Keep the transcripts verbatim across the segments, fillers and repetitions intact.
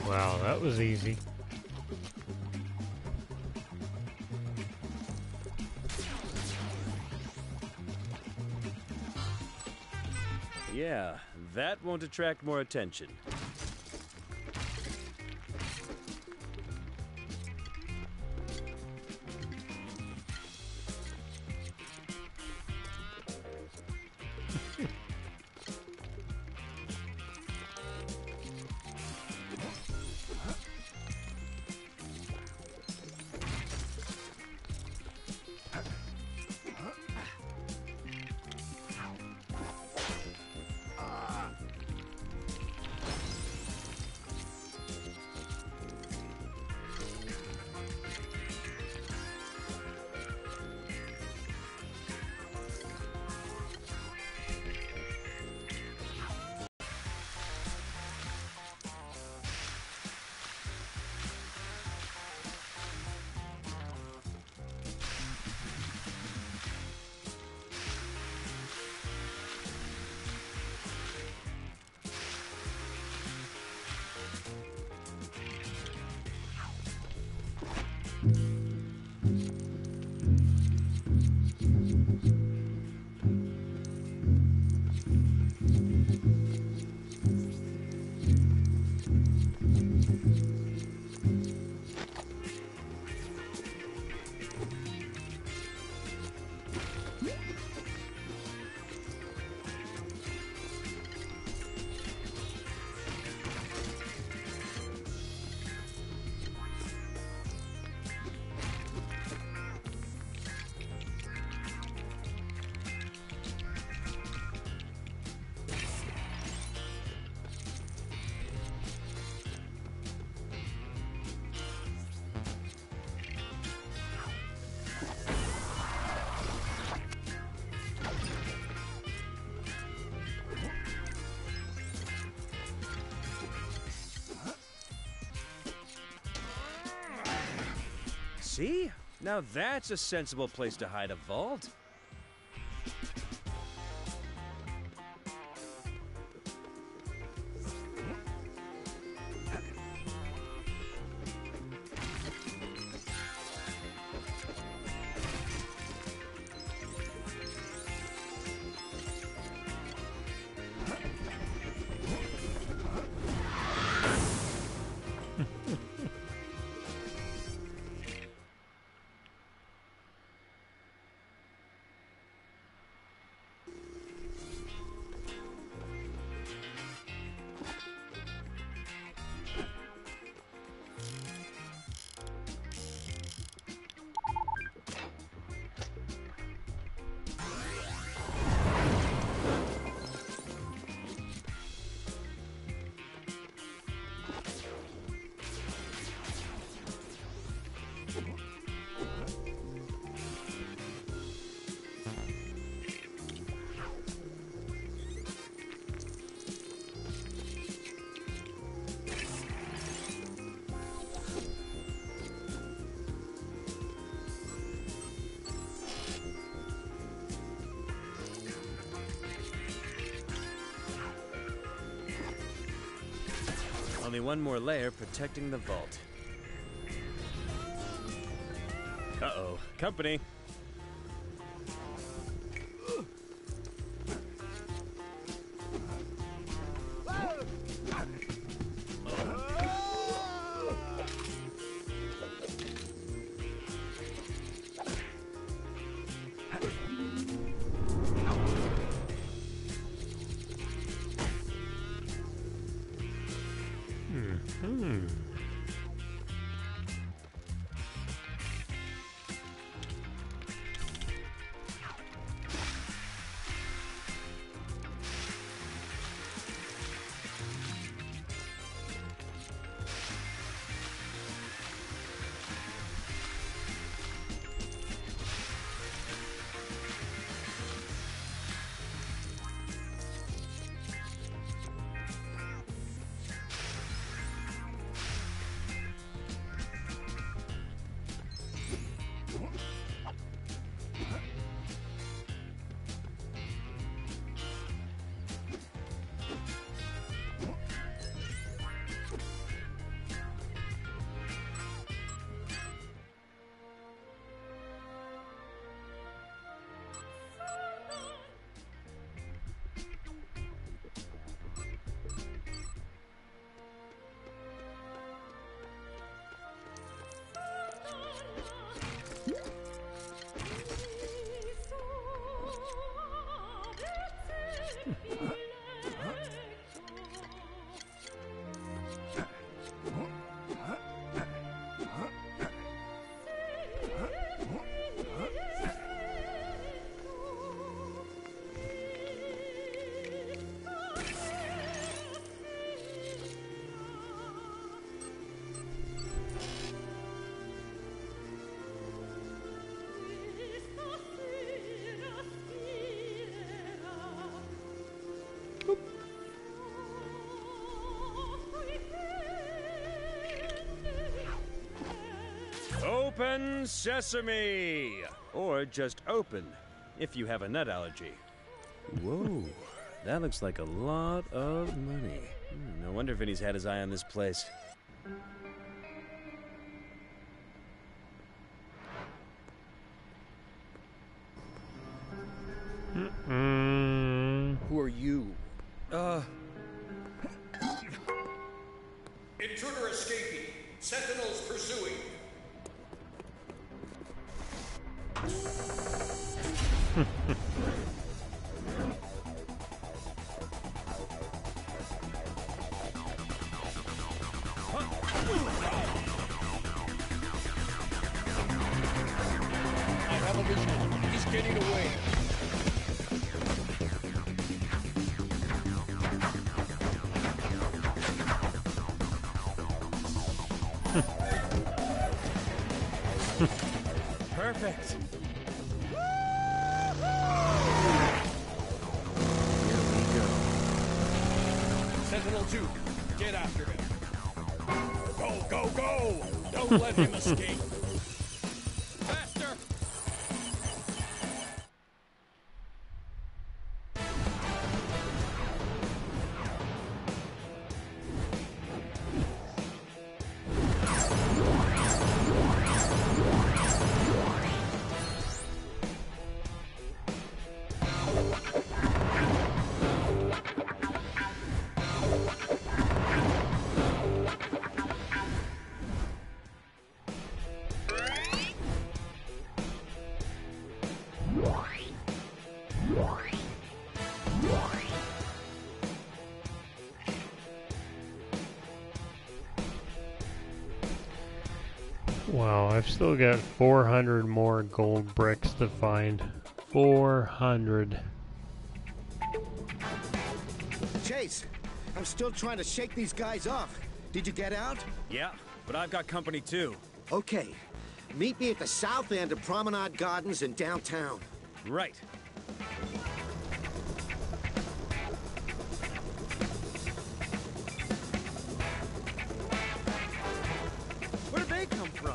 Wow, that was easy. Yeah, that won't attract more attention. See? Now that's a sensible place to hide a vault. Only one more layer protecting the vault. Uh-oh. Company. Hmm. Open sesame! Or just open, if you have a nut allergy. Whoa, that looks like a lot of money. Hmm, no wonder Vinny's had his eye on this place. Mm-mm. Who are you? Uh... Intruder escaping. Sentinels pursuing. I have a visual. He's getting away. Perfect. Sentinel two, get after him. Go, go, go! Don't let him escape. Faster! Wow, I've still got four hundred more gold bricks to find. four hundred. Chase, I'm still trying to shake these guys off. Did you get out? Yeah, but I've got company too. Okay. Meet me at the south end of Promenade Gardens in downtown. Right. Where did they come from?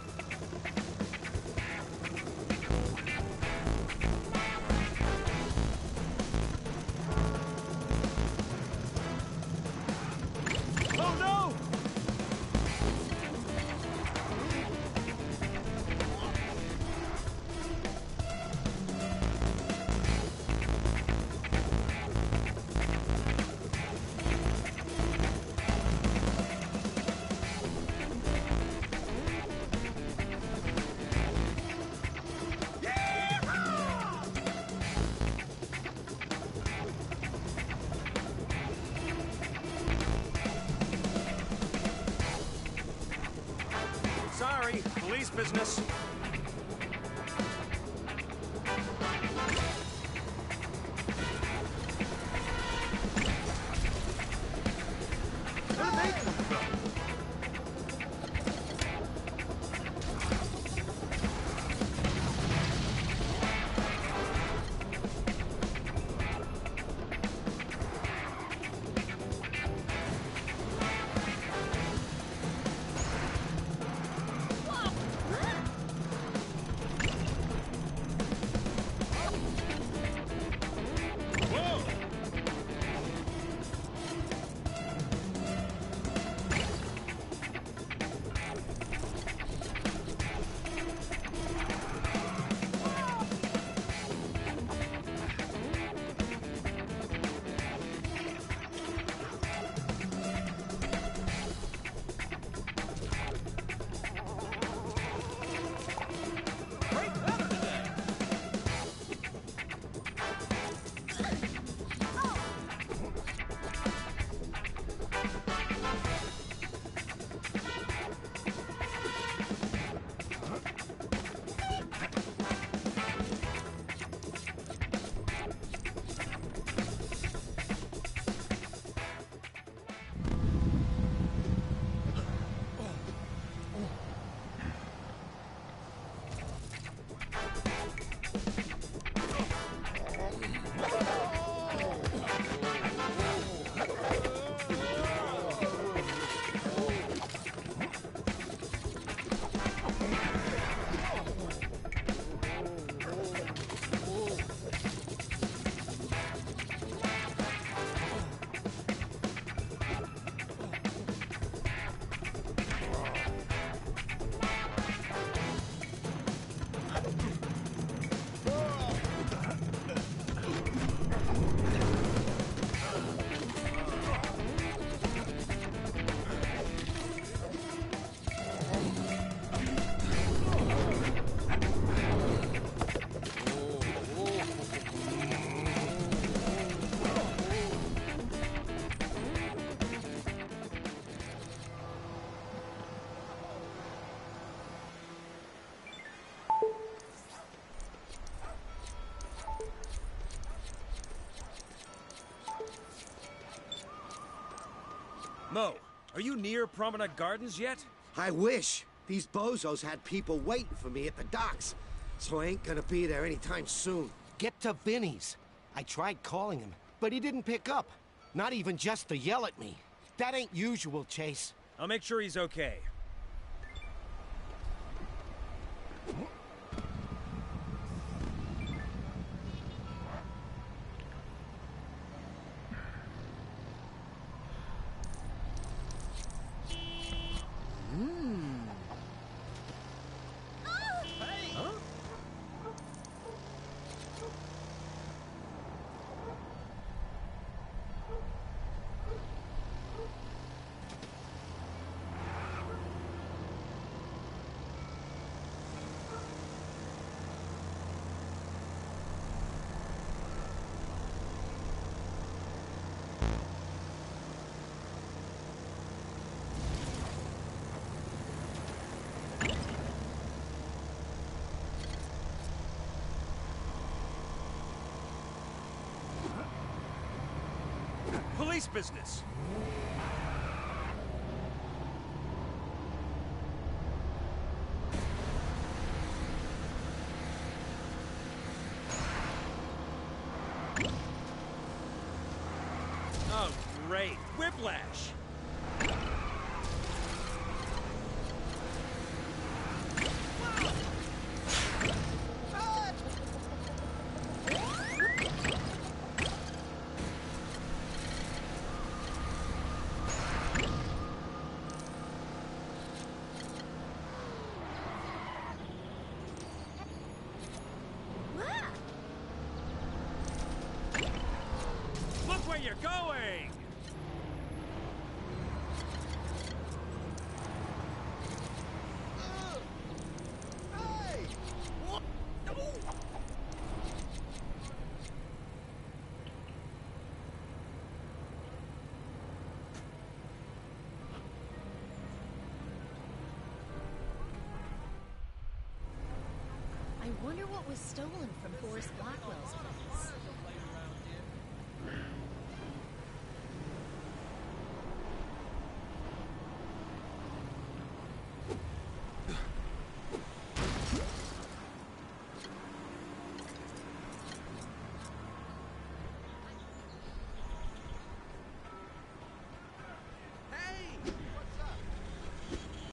Oh no! Sorry, police business. Where did they come from? Mo, are you near Promenade Gardens yet? I wish. These bozos had people waiting for me at the docks, so I ain't gonna be there anytime soon. Get to Vinny's. I tried calling him, but he didn't pick up. Not even just to yell at me. That ain't usual, Chase. I'll make sure he's okay. Police business! Oh, great. Whiplash! Look where you're going! Hey! What? No! I wonder what was stolen from Forrest Blackwell's place.